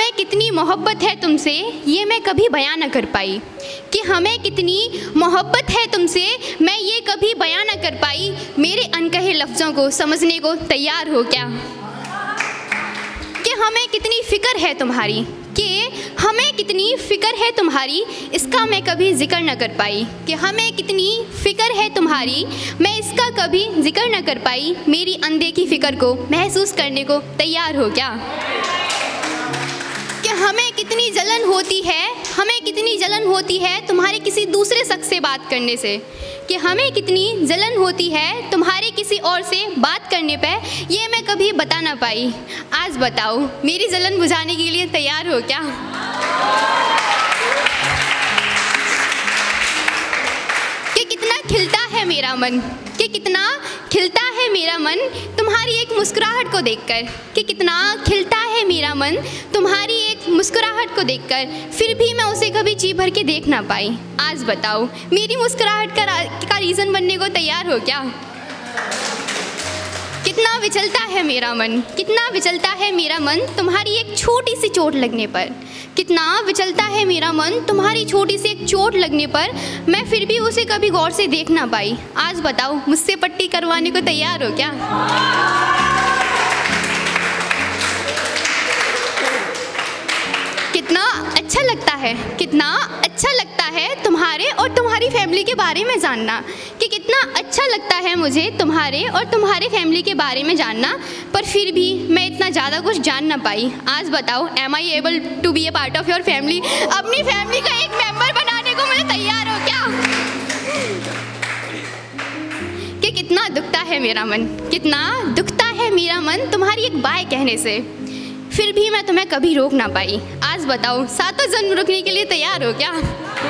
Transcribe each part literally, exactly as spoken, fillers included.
हमें कितनी मोहब्बत है तुमसे ये मैं कभी बयां न कर पाई, कि हमें कितनी मोहब्बत है तुमसे मैं ये कभी बयां न कर पाई। मेरे अनकहे लफ्ज़ों को समझने को तैयार हो क्या? कि हमें कितनी फ़िक्र है तुम्हारी, कि हमें कितनी फ़िक्र है तुम्हारी, इसका मैं कभी जिक्र न कर पाई। कि हमें कितनी फ़िक्र है तुम्हारी, मैं इसका कभी जिक्र न कर पाई। मेरी अनदेखी फ़िक्र को महसूस करने को तैयार हो क्या? कि हमें कितनी जलन होती है, हमें कितनी जलन होती है तुम्हारे किसी दूसरे शख्स से बात करने से। कि हमें कितनी जलन होती है तुम्हारे किसी और से बात करने पे, ये मैं कभी बता ना पाई। आज बताओ मेरी जलन बुझाने के लिए तैयार हो क्या? कि कितना खिलता है मेरा मन, कि कितना खिलता है मेरा मन तुम्हारी एक मुस्कुराहट को देखकर। कि कितना खिलता है मेरा मन तुम्हारी एक मुस्कुराहट को देखकर, फिर भी मैं उसे कभी जी भर के देख ना पाई। आज बताओ मेरी मुस्कुराहट का, का रीज़न बनने को तैयार हो क्या? कितना विचलता है मेरा मन, कितना विचलता है मेरा मन तुम्हारी एक छोटी सी चोट लगने पर। कितना विचलता है मेरा मन तुम्हारी छोटी सी एक चोट लगने पर, मैं फिर भी उसे कभी गौर से देख ना पाई। आज बताओ मुझसे पट्टी करवाने को तैयार हो क्या? कितना अच्छा लगता है, कितना अच्छा लगता है तुम्हारे और तुम्हारी फैमिली के बारे में जानना। कि कितना अच्छा लगता है मुझे तुम्हारे और तुम्हारे फैमिली के बारे में जानना, पर फिर भी मैं इतना ज़्यादा कुछ जान ना पाई। आज बताओ am I able to be a part of your family? अपनी फैमिली का एक मेंबर बनाने को मुझे तैयार हो क्या? कि कितना दुखता है मेरा मन, कितना दुखता है मेरा मन तुम्हारी एक बाय कहने से, फिर भी मैं तुम्हें कभी रोक ना पाई। आज बताओ सातों जन्म रुकने के लिए तैयार हो क्या?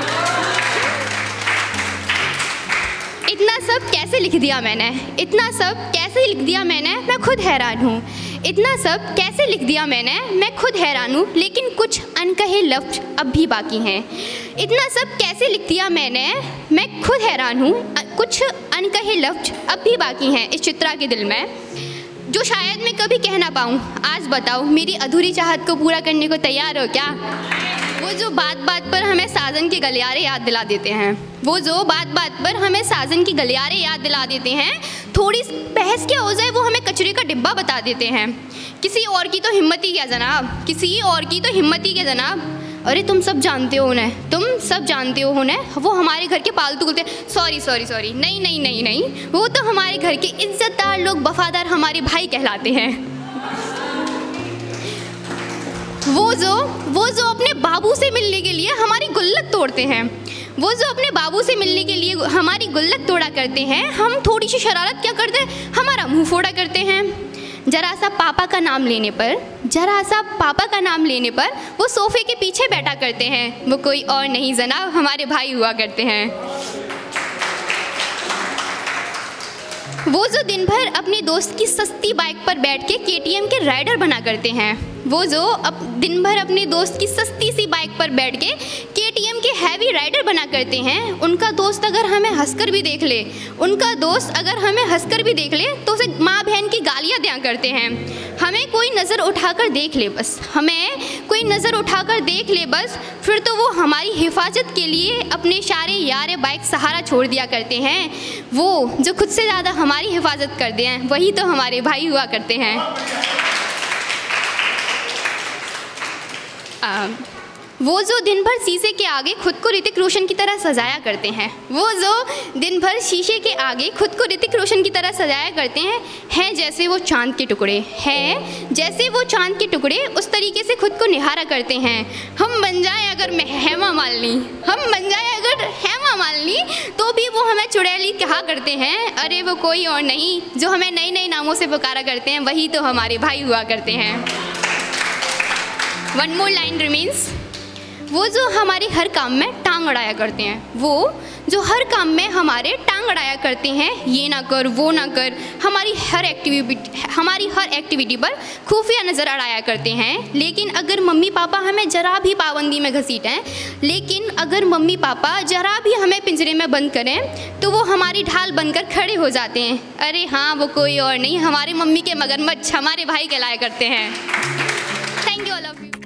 इतना सब कैसे लिख दिया मैंने, इतना सब कैसे लिख दिया मैंने, मैं खुद हैरान हूँ। इतना सब कैसे लिख दिया मैंने, मैं खुद हैरान हूँ, लेकिन कुछ अनकहे लफ्ज़ अब भी बाकी हैं। इतना सब कैसे लिख दिया मैंने, मैं खुद हैरान हूँ, कुछ अनकहे लफ्ज़ अब भी बाकी हैं इस चित्रा के दिल में, जो शायद मैं कभी कह ना पाऊँ। आज बताओ मेरी अधूरी चाहत को पूरा करने को तैयार हो क्या? वो जो बात बात पर हमें साजन के गलियारे याद दिला देते हैं, वो जो बात बात पर हमें साजन की गलियारे याद दिला देते हैं, थोड़ी बहस क्या हो जाए वो हमें कचरे का डिब्बा बता देते हैं। किसी और की तो हिम्मत ही क्या जनाब, किसी और की तो हिम्मत ही क्या जनाब। अरे तुम सब जानते हो उन्हें, तुम सब जानते हो उन्हें, वो हमारे घर के पालतू कुत्ते। सॉरी सॉरी सॉरी नहीं नहीं नहीं नहीं वो तो हमारे घर के इज्जतदार लोग, वफादार हमारे भाई कहलाते हैं। वो जो वो जो अपने बाबू से मिलने के लिए हमारी गुल्लक तोड़ते हैं, वो जो अपने बाबू से मिलने के लिए हमारी गुल्लक तोड़ा करते हैं, हम थोड़ी सी शरारत क्या करते हैं, हमारा मुंह फोड़ा करते हैं। जरा सा पापा का नाम लेने पर जरा सा पापा का नाम लेने पर वो सोफे के पीछे बैठा करते हैं। वो कोई और नहीं जनाब, हमारे भाई हुआ करते हैं। वो जो दिन भर अपने दोस्त की सस्ती बाइक पर बैठ के के टी एम के राइडर बना करते हैं, वो जो अब दिन भर अपने दोस्त की सस्ती सी बाइक पर बैठ के के टी एम के हैवी राइडर बना करते हैं, उनका दोस्त अगर हमें हंसकर भी देख ले उनका दोस्त अगर हमें हंसकर भी देख ले तो उसे माँ बहन की गालियाँ दिया करते हैं। हमें कोई नज़र उठाकर देख ले बस, हमें कोई नज़र उठाकर देख ले बस, फिर तो वो हमारी हिफाजत के लिए अपने सारे यार बाइक सहारा छोड़ दिया करते हैं। वो जो खुद से ज़्यादा हमारी हिफाजत करते हैं, वही तो हमारे भाई हुआ करते हैं। आ, वो जो दिन भर शीशे के आगे खुद को ऋतिक रोशन की तरह सजाया करते हैं, वो जो दिन भर शीशे के आगे खुद को ऋतिक रोशन की तरह सजाया करते हैं, हैं जैसे वो चांद के टुकड़े, हैं जैसे वो चांद के टुकड़े, उस तरीके से खुद को निहारा करते हैं। हम बन जाएं अगर हेमा मालिनी, हम बन जाएं अगर हेमा मालिनी, तो भी वो हमें चुड़ैली कहा करते हैं। अरे वो कोई और नहीं, जो हमें नए नए नामों से पुकारा करते हैं, वही तो हमारे भाई हुआ करते हैं। One more line remains. वो जो हमारे हर काम में टांग अड़ाया करते हैं, वो जो हर काम में हमारे टांग अड़ाया करते हैं, ये ना कर वो ना कर, हमारी हर एक्टिविटी हमारी हर एक्टिविटी पर खुफिया नज़र अड़ाया करते हैं। लेकिन अगर मम्मी पापा हमें जरा भी पाबंदी में घसीटें लेकिन अगर मम्मी पापा जरा भी हमें पिंजरे में बंद करें तो वो हमारी ढाल बनकर खड़े हो जाते हैं। अरे हाँ, वो कोई और नहीं, हमारे मम्मी के मगरमच्छ हमारे भाई कहलाया करते हैं। Thank you all of you.